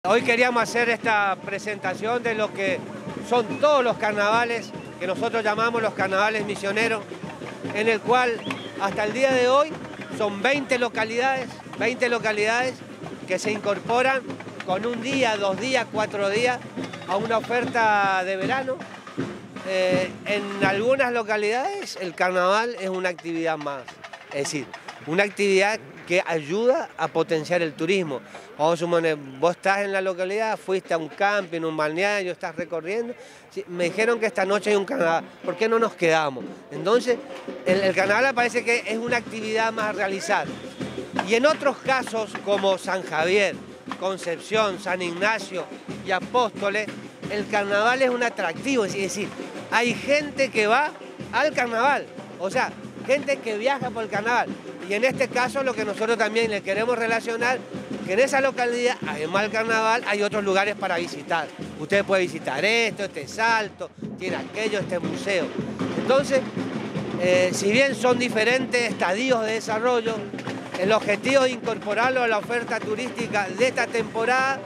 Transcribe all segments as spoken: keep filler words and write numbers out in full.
Hoy queríamos hacer esta presentación de lo que son todos los carnavales que nosotros llamamos los carnavales misioneros, en el cual hasta el día de hoy son veinte localidades, veinte localidades que se incorporan con un día, dos días, cuatro días a una oferta de verano. Eh, en algunas localidades el carnaval es una actividad más, es decir, una actividad que ayuda a potenciar el turismo. Vamos a suponer, vos estás en la localidad, fuiste a un camping, un balneario, estás recorriendo, sí, me dijeron que esta noche hay un carnaval, ¿por qué no nos quedamos? Entonces, el, el carnaval parece que es una actividad más a realizar. Y en otros casos, como San Javier, Concepción, San Ignacio y Apóstoles, el carnaval es un atractivo, es decir, hay gente que va al carnaval, o sea, gente que viaja por el carnaval. Y en este caso lo que nosotros también le queremos relacionar, que en esa localidad, además del carnaval, hay otros lugares para visitar. Usted puede visitar esto, este salto, tiene aquello, este museo. Entonces, eh, si bien son diferentes estadios de desarrollo, el objetivo de incorporarlo a la oferta turística de esta temporada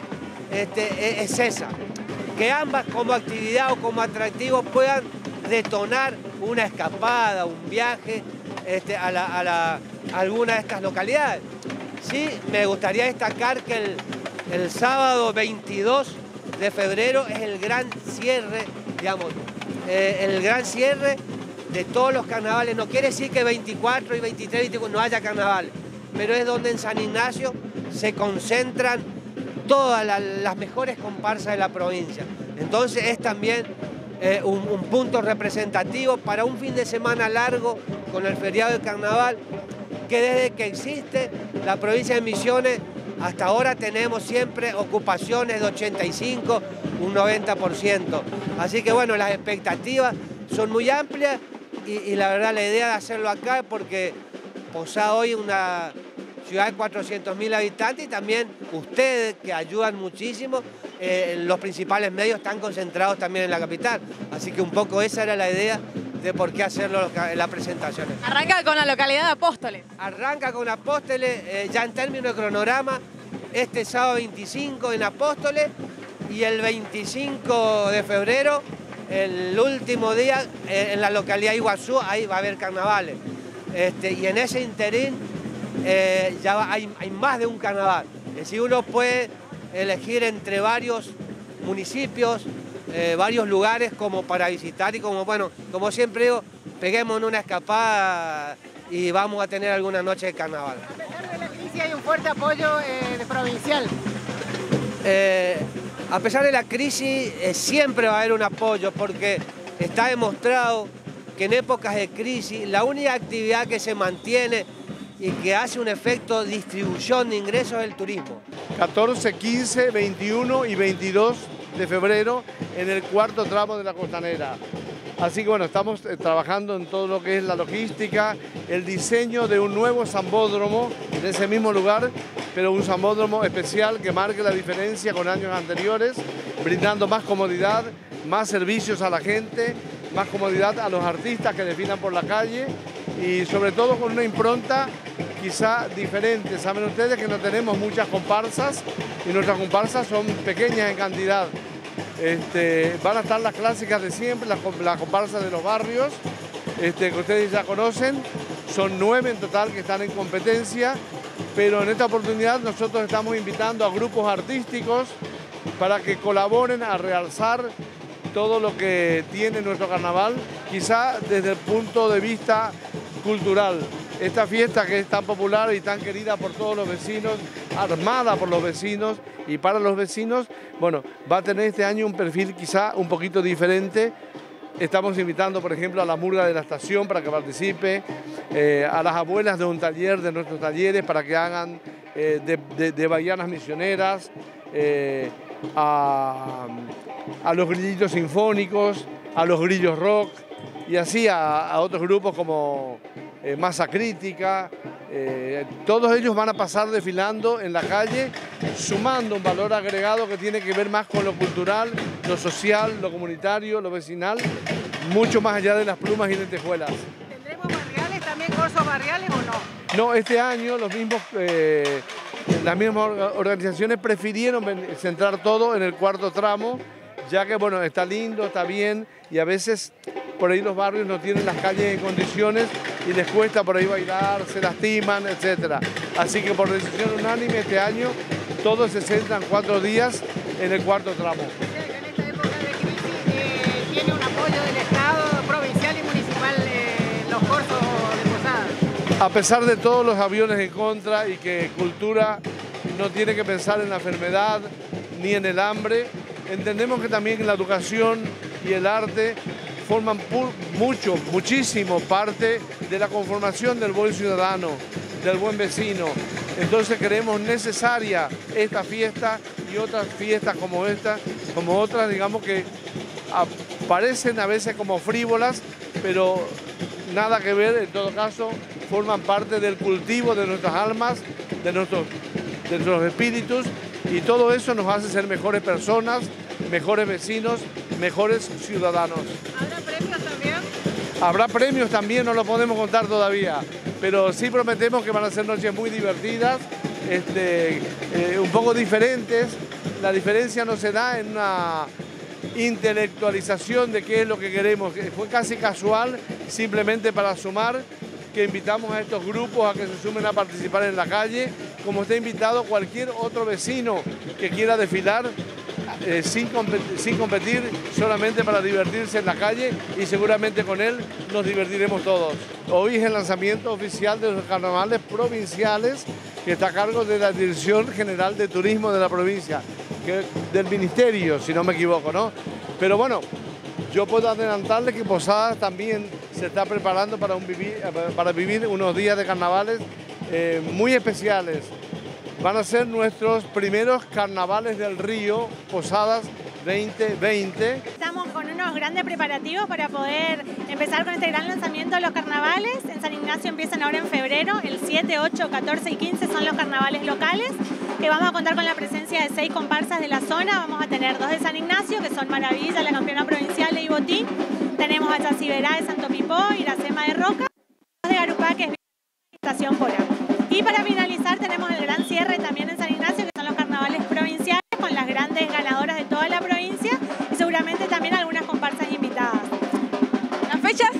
este, es esa, que ambas como actividad o como atractivo puedan detonar una escapada, un viaje este, a, la, a, la, a alguna de estas localidades. Sí, me gustaría destacar que el, el sábado veintidós de febrero es el gran cierre, digamos, eh, el gran cierre de todos los carnavales. No quiere decir que veinticuatro y veintitrés, veinticuatro no haya carnavales, pero es donde en San Ignacio se concentran todas la, las mejores comparsas de la provincia. Entonces es también eh, un, un punto representativo para un fin de semana largo con el feriado de carnaval, que desde que existe la provincia de Misiones hasta ahora tenemos siempre ocupaciones de ochenta y cinco, un noventa por ciento. Así que bueno, las expectativas son muy amplias y, y la verdad la idea de hacerlo acá es porque Posada hoy es una ciudad de cuatrocientos mil habitantes y también ustedes que ayudan muchísimo, eh, los principales medios están concentrados también en la capital. Así que un poco esa era la idea de por qué hacerlo en las presentaciones. Arranca con la localidad de Apóstoles. Arranca con Apóstoles, eh, ya en términos de cronograma, este sábado veinticinco en Apóstoles y el veinticinco de febrero, el último día, eh, en la localidad de Iguazú, ahí va a haber carnavales. Este, y en ese interín eh, ya va, hay, hay más de un carnaval. Es decir, uno puede elegir entre varios municipios, Eh, varios lugares como para visitar y como, bueno, como siempre digo, peguemos una escapada y vamos a tener alguna noche de carnaval. A pesar de la crisis hay un fuerte apoyo eh, de provincial. Eh, a pesar de la crisis eh, siempre va a haber un apoyo porque está demostrado que en épocas de crisis la única actividad que se mantiene y que hace un efecto de distribución de ingresos es el turismo. catorce, quince, veintiuno y veintidós de febrero en el cuarto tramo de la Costanera. Así que bueno, estamos eh, trabajando en todo lo que es la logística, el diseño de un nuevo sambódromo en ese mismo lugar, pero un sambódromo especial que marque la diferencia con años anteriores, brindando más comodidad, más servicios a la gente, más comodidad a los artistas que desfilan por la calle y sobre todo con una impronta quizá diferente. Saben ustedes que no tenemos muchas comparsas y nuestras comparsas son pequeñas en cantidad. Este, van a estar las clásicas de siempre, las, las comparsas de los barrios, este, que ustedes ya conocen. Son nueve en total que están en competencia, pero en esta oportunidad nosotros estamos invitando a grupos artísticos para que colaboren a realzar todo lo que tiene nuestro carnaval, quizá desde el punto de vista cultural. Esta fiesta que es tan popular y tan querida por todos los vecinos, armada por los vecinos y para los vecinos, bueno, va a tener este año un perfil quizá un poquito diferente. Estamos invitando, por ejemplo, a la murga de la estación para que participe, eh, a las abuelas de un taller, de nuestros talleres, para que hagan eh, de, de, de bahianas misioneras, eh, a, a los grillitos sinfónicos, a los grillos rock y así a, a otros grupos como eh, Masa Crítica. Eh, todos ellos van a pasar desfilando en la calle, sumando un valor agregado que tiene que ver más con lo cultural, lo social, lo comunitario, lo vecinal, mucho más allá de las plumas y lentejuelas. ¿Tendremos barriales también, corsos barriales o no? No, este año los mismos eh, las mismas organizaciones prefirieron centrar todo en el cuarto tramo, ya que bueno, está lindo, está bien, y a veces por ahí los barrios no tienen las calles en condiciones y les cuesta por ahí bailar, se lastiman, etcétera. Así que por decisión unánime este año todos se centran cuatro días en el cuarto tramo. En esta época de crisis eh, tiene un apoyo del Estado provincial y municipal eh, los corsos de Posadas. A pesar de todos los aviones en contra y que Cultura no tiene que pensar en la enfermedad ni en el hambre, entendemos que también la educación y el arte forman mucho, muchísimo parte de la conformación del buen ciudadano, del buen vecino. Entonces creemos necesaria esta fiesta y otras fiestas como esta, como otras, digamos, que parecen a veces como frívolas, pero nada que ver, en todo caso, forman parte del cultivo de nuestras almas, de nuestros, de nuestros espíritus, y todo eso nos hace ser mejores personas, mejores vecinos, mejores ciudadanos. ¿Habrá premios también? Habrá premios también, no lo podemos contar todavía, pero sí prometemos que van a ser noches muy divertidas, este, eh, un poco diferentes. La diferencia no se da en una intelectualización de qué es lo que queremos, fue casi casual, simplemente para sumar, que invitamos a estos grupos a que se sumen a participar en la calle, como está invitado cualquier otro vecino que quiera desfilar eh, sin, competir, sin competir, solamente para divertirse en la calle, y seguramente con él nos divertiremos todos. Hoy es el lanzamiento oficial de los carnavales provinciales, que está a cargo de la Dirección General de Turismo de la provincia, que, del Ministerio, si no me equivoco, ¿no? Pero bueno, yo puedo adelantarles que Posadas también se está preparando para, un vivir, para vivir unos días de carnavales eh, muy especiales. Van a ser nuestros primeros carnavales del río, Posadas veinte veinte. Estamos con unos grandes preparativos para poder empezar con este gran lanzamiento de los carnavales. En San Ignacio empiezan ahora en febrero, el siete, ocho, catorce y quince son los carnavales locales, que vamos a contar con la presencia de seis comparsas de la zona. Vamos a tener dos de San Ignacio, que son Maravilla, la campeona provincial de Ibotín. Tenemos a Chaciberá de Santo Pipó, Iracema de Roca, dos de Garupá, que es Estación Pora. Y para finalizar tenemos el gran cierre también en San Ignacio, que son los carnavales provinciales, con las grandes ganadoras de toda la provincia y seguramente también algunas comparsas invitadas. ¿Las fechas?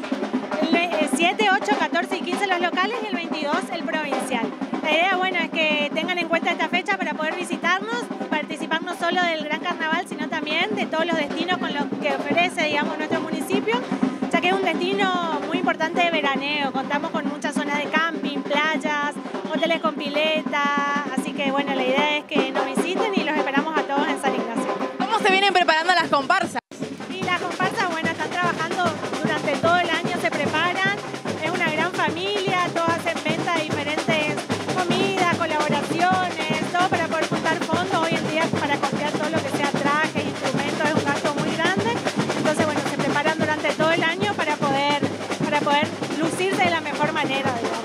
El siete, ocho, catorce y quince los locales y el veintidós el provincial. La idea, bueno, es que tengan en cuenta esta fecha para poder visitarnos, participar no solo del gran carnaval, sino también de todos los destinos con los que ofrece, digamos, nuestro municipio, ya que es un destino muy importante de veraneo. Contamos con muchas zonas de camping, playas, hoteles con pileta, así que bueno, la idea es que nos visiten y los esperamos a todos en San Ignacio. ¿Cómo se vienen preparando las comparsas? Y las comparsas, bueno, están trabajando durante todo el año, se preparan, es una gran familia, todos hacen venta de diferentes comidas, colaboraciones, todo para poder juntar fondos. Hoy en día para costear todo lo que sea trajes, instrumentos, es un gasto muy grande, entonces bueno, se preparan durante todo el año para poder, para poder lucirse de la mejor manera, digamos.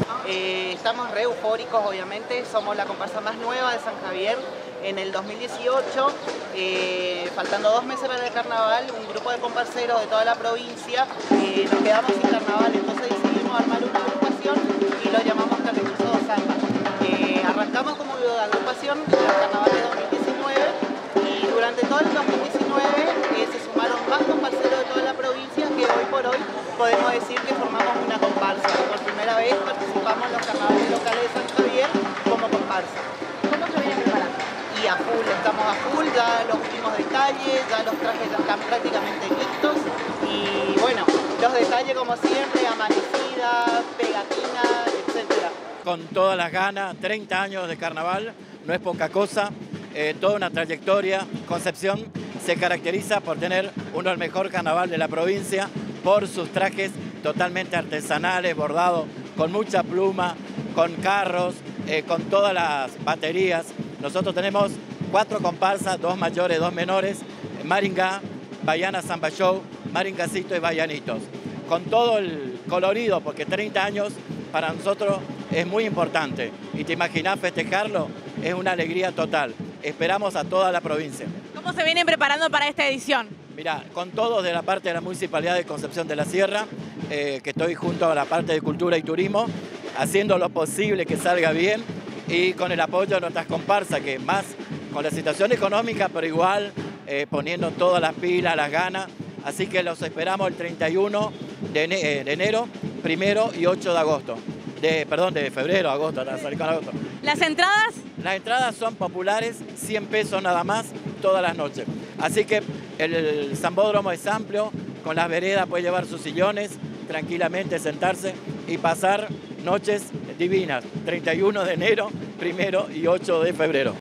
Eh, estamos re eufóricos, obviamente, somos la comparsa más nueva de San Javier en el dos mil dieciocho, eh, faltando dos meses para el carnaval, un grupo de comparseros de toda la provincia, eh, nos quedamos sin carnaval, entonces decidimos armar una agrupación y lo llamamos Carrizoso dos Almas. Eh, arrancamos como agrupación en el carnaval de dos mil diecinueve y durante todo el dos mil diecinueve eh, se sumaron más comparseros de toda la provincia, que hoy por hoy podemos decir que formamos una comparsa. Por primera vez participamos en los carnavales locales de San Javier como comparsa. ¿Cómo se viene preparando? Y a full, estamos a full, ya los últimos detalles, ya los trajes ya están prácticamente listos. Y bueno, los detalles como siempre, amanecida, pegatina, etcétera. Con todas las ganas, treinta años de carnaval, no es poca cosa, eh, toda una trayectoria. Concepción se caracteriza por tener uno del mejor carnaval de la provincia, por sus trajes totalmente artesanales, bordados con mucha pluma, con carros, eh, con todas las baterías. Nosotros tenemos cuatro comparsas, dos mayores, dos menores, Maringá, Baiana Samba Show, Maringacito y Baianitos. Con todo el colorido, porque treinta años para nosotros es muy importante. Y te imaginás festejarlo, es una alegría total. Esperamos a toda la provincia. ¿Cómo se vienen preparando para esta edición? Mira, con todos de la parte de la Municipalidad de Concepción de la Sierra, eh, que estoy junto a la parte de Cultura y Turismo, haciendo lo posible que salga bien, y con el apoyo de nuestras comparsas, que más con la situación económica, pero igual eh, poniendo todas las pilas, las ganas. Así que los esperamos el treinta y uno de enero, primero y ocho de agosto. De, perdón, de febrero, agosto, hasta salir con agosto. ¿Las entradas? Las entradas son populares, cien pesos nada más, todas las noches. Así que el, el Sambódromo es amplio, con las veredas puede llevar sus sillones, tranquilamente sentarse y pasar noches divinas, treinta y uno de enero, primero y ocho de febrero.